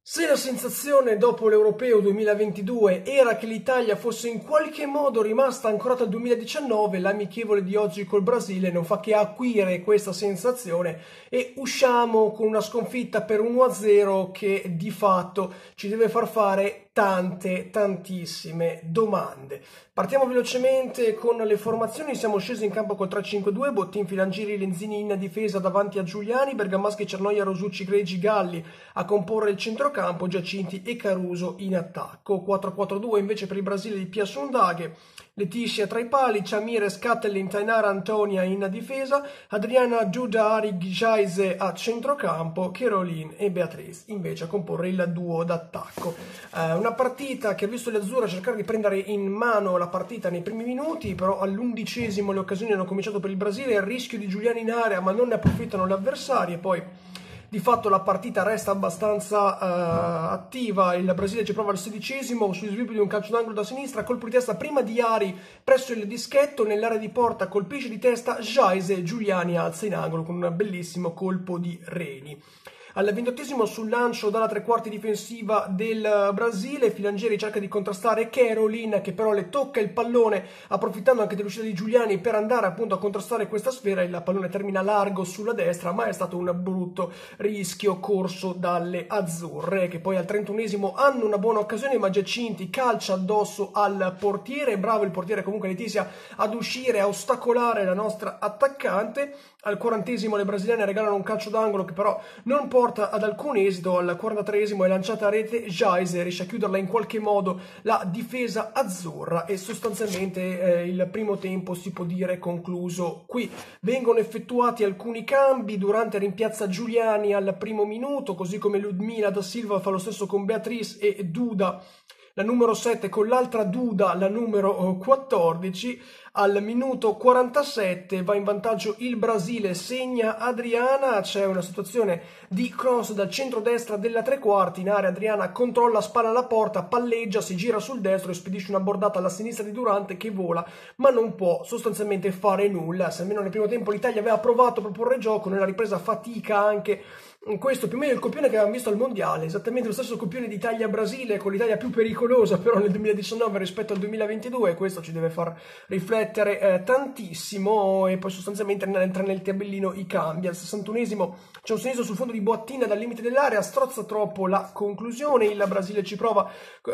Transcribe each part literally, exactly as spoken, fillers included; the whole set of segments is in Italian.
Se la sensazione dopo l'Europeo duemilaventidue era che l'Italia fosse in qualche modo rimasta ancorata al duemiladiciannove, l'amichevole di oggi col Brasile non fa che acuire questa sensazione e usciamo con una sconfitta per uno a zero che di fatto ci deve far fare tante, tantissime domande. Partiamo velocemente con le formazioni. Siamo scesi in campo col tre cinque due, Bottin, Filangiri, Lenzini in difesa davanti a Giuliani, Bergamaschi, Cernoia, Rosucci, Gregi, Galli a comporre il centrocampo, Giacinti e Caruso in attacco. quattro quattro due invece per il Brasile di Piasundaghe, Letizia tra i pali, Chamire, Scatellin, Tainara, Antonia in difesa, Adriana, Duda, Arig, Jaise a centrocampo, Cherolin e Beatriz invece a comporre il duo d'attacco. Eh, una partita che ha visto le Azzurre cercare di prendere in mano la partita nei primi minuti, però all'undicesimo le occasioni hanno cominciato per il Brasile, il rischio di Giuliani in area ma non ne approfittano le avversarie, e poi di fatto la partita resta abbastanza uh, attiva. Il Brasile ci prova al sedicesimo sugli sviluppi di un calcio d'angolo da sinistra, colpo di testa prima di Ari presso il dischetto, nell'area di porta colpisce di testa Jaise, Giuliani alza in angolo con un bellissimo colpo di Reni. Al ventottesimo sul lancio dalla tre quarti difensiva del Brasile, Filangeri cerca di contrastare Cherolin che però le tocca il pallone approfittando anche dell'uscita di Giuliani per andare appunto a contrastare questa sfera. Il pallone termina largo sulla destra, ma è stato un brutto rischio corso dalle Azzurre che poi al trentunesimo hanno una buona occasione, ma Giacinti calcia addosso al portiere. Bravo il portiere comunque Letizia ad uscire a ostacolare la nostra attaccante. Al quarantesimo le brasiliane regalano un calcio d'angolo che però non porta ad alcun esito. Al quarantatreesimo è lanciata a rete Jaise, riesce a chiuderla in qualche modo la difesa azzurra e sostanzialmente eh, il primo tempo si può dire concluso qui. Vengono effettuati alcuni cambi, Durante rimpiazza Giuliani al primo minuto, così come Ludmila da Silva fa lo stesso con Beatriz e Duda la numero sette con l'altra Duda, la numero quattordici. Al minuto quarantasette va in vantaggio il Brasile, segna Adriana, c'è una situazione di cross dal centro-destra della tre quarti, in area Adriana controlla, spalla alla porta, palleggia, si gira sul destro e spedisce una bordata alla sinistra di Durante che vola, ma non può sostanzialmente fare nulla. Se almeno nel primo tempo l'Italia aveva provato a proporre gioco, nella ripresa fatica anche. Questo più o meno è il copione che avevamo visto al mondiale, esattamente lo stesso copione d'Italia-Brasile, con l'Italia più pericolosa però nel duemiladiciannove rispetto al duemilaventidue, e questo ci deve far riflettere eh, tantissimo. E poi sostanzialmente entra nel tabellino i cambi. Al sessantunesimo c'è un sinistro sul fondo di Boattin dal limite dell'area, strozza troppo la conclusione, il Brasile ci prova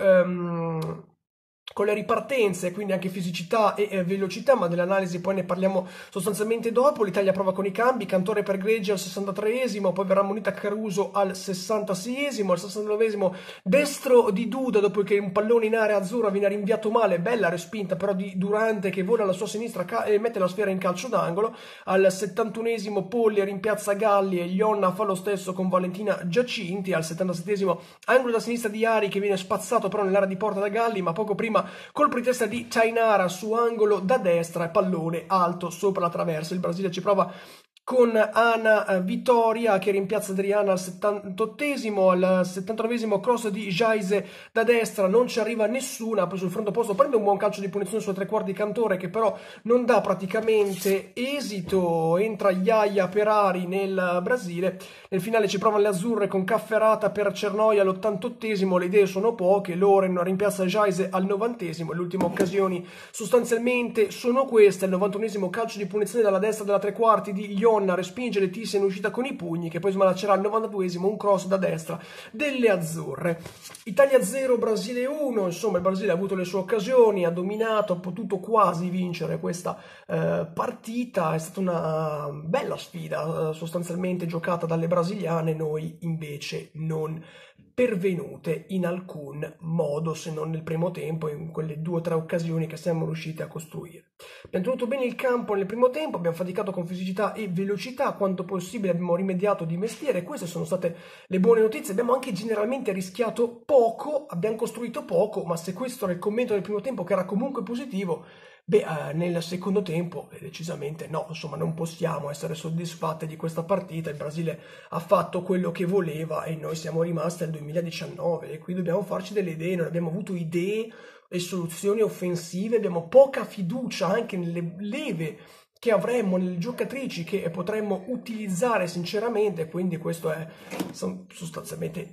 ehm, con le ripartenze, quindi anche fisicità e eh, velocità, ma dell'analisi poi ne parliamo sostanzialmente dopo. L'Italia prova con i cambi, Cantore per Gregi al sessantatreesimo, poi verrà munita Caruso al sessantaseiesimo, al sessantanovesimo destro di Duda dopo che un pallone in area azzurra viene rinviato male, bella respinta però di Durante che vola alla sua sinistra e mette la sfera in calcio d'angolo. Al settantunesimo Polli rimpiazza Galli e Ionna fa lo stesso con Valentina Giacinti. Al settantasettesimo angolo da sinistra di Ari che viene spazzato però nell'area di porta da Galli, ma poco prima colpo di testa di Tainara su angolo da destra e pallone alto sopra la traversa. Il Brasile ci prova con Ana Vittoria che rimpiazza Adriana al settantottesimo, al settantanovesimo cross di Jaise da destra, non ci arriva nessuna, poi sul fronte opposto prende un buon calcio di punizione sulle tre quarti di Cantore che però non dà praticamente esito, entra Yaya Perari nel Brasile. Nel finale ci provano le Azzurre con Cafferata per Cernoia all'ottantottesimo, le idee sono poche, Loren rimpiazza Jaise al novantesimo, le ultime occasioni sostanzialmente sono queste. Al novantunesimo calcio di punizione dalla destra della tre quarti di Ion respinge Letizia in uscita con i pugni che poi smanaccerà al novantaduesimo un cross da destra delle Azzurre. Italia zero, Brasile uno, insomma il Brasile ha avuto le sue occasioni, ha dominato, ha potuto quasi vincere questa eh, partita, è stata una bella sfida eh, sostanzialmente giocata dalle brasiliane, noi invece non pervenute in alcun modo se non nel primo tempo in quelle due o tre occasioni che siamo riusciti a costruire. Abbiamo tenuto bene il campo nel primo tempo, abbiamo faticato con fisicità e velocità quanto possibile, abbiamo rimediato di mestiere, queste sono state le buone notizie. Abbiamo anche generalmente rischiato poco, abbiamo costruito poco, ma se questo era il commento del primo tempo che era comunque positivo, beh, eh, nel secondo tempo eh, decisamente no, insomma non possiamo essere soddisfatti di questa partita. Il Brasile ha fatto quello che voleva e noi siamo rimasti al duemiladiciannove e qui dobbiamo farci delle idee, non abbiamo avuto idee e soluzioni offensive, abbiamo poca fiducia anche nelle leve che avremmo, nelle giocatrici che potremmo utilizzare sinceramente, quindi questo è sostanzialmente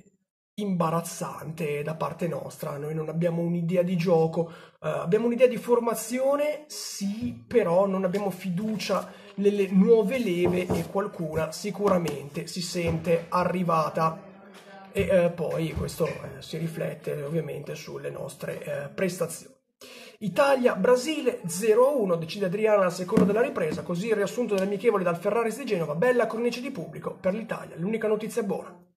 imbarazzante da parte nostra. Noi non abbiamo un'idea di gioco, eh, abbiamo un'idea di formazione, sì, però non abbiamo fiducia nelle nuove leve e qualcuna sicuramente si sente arrivata. E eh, poi questo eh, si riflette ovviamente sulle nostre eh, prestazioni. Italia-Brasile zero a uno, decide Adriana al secondo della ripresa, così il riassunto delle amichevoli dal Ferraris di Genova, bella cornice di pubblico per l'Italia, l'unica notizia buona.